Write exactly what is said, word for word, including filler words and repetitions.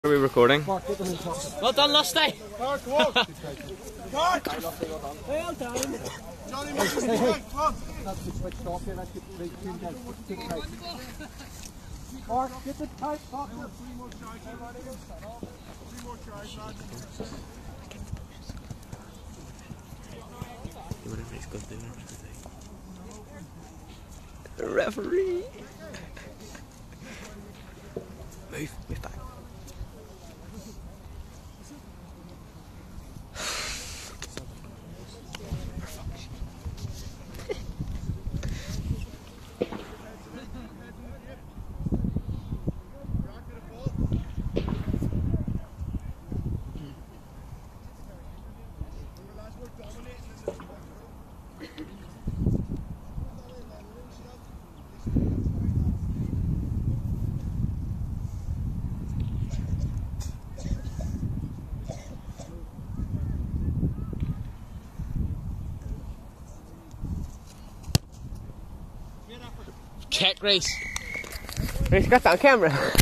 Are we recording? Well done, Lusty! Mark, come on! Mark! Well done! Johnny, move hey, hey. Come on! That's the switch off here, let's get the big team down. Get the tight. Mark, get the tight pocket. Three more tries, Three more tries, lads. Whatever he's got to do. The referee! Move, move back. Check, Reece. Reece, got that on camera.